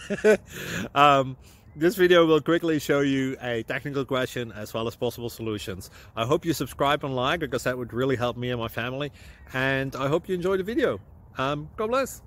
This video will quickly show you a technical question as well as possible solutions. I hope you subscribe and like, because that would really help me and my family. And I hope you enjoy the video. God bless.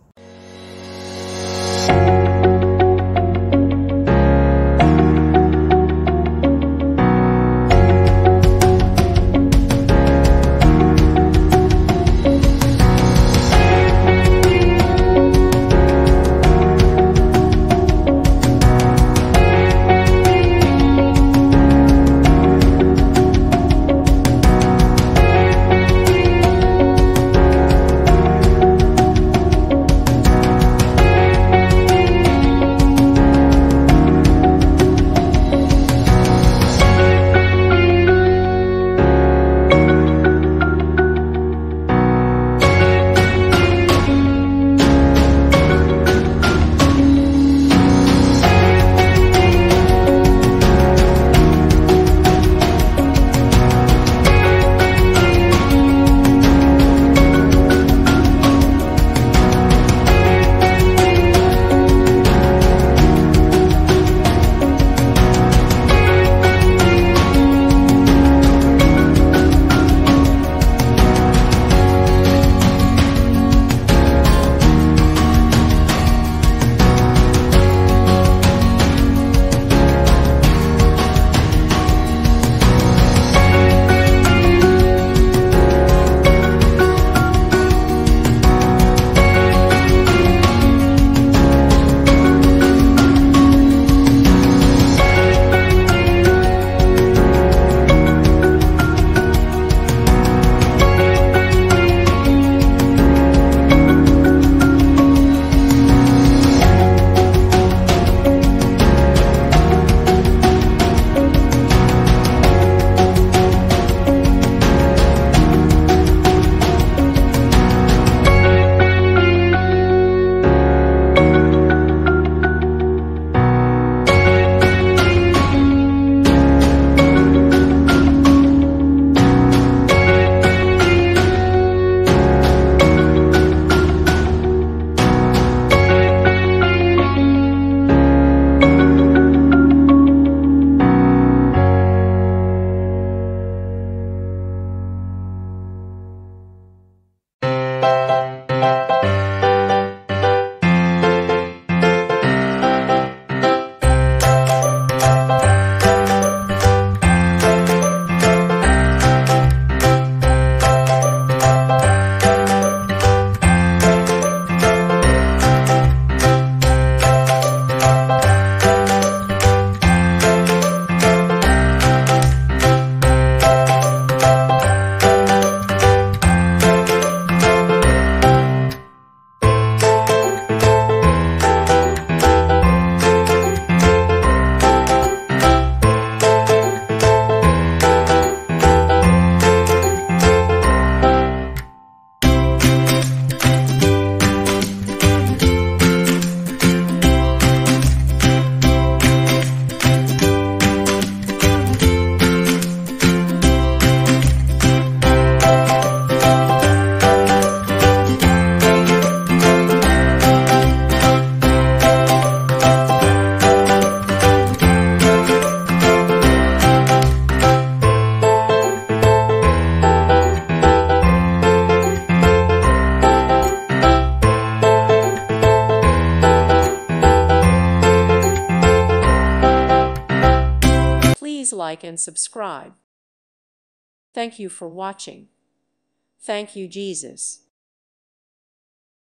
Please like and subscribe. Thank you for watching. Thank you, Jesus.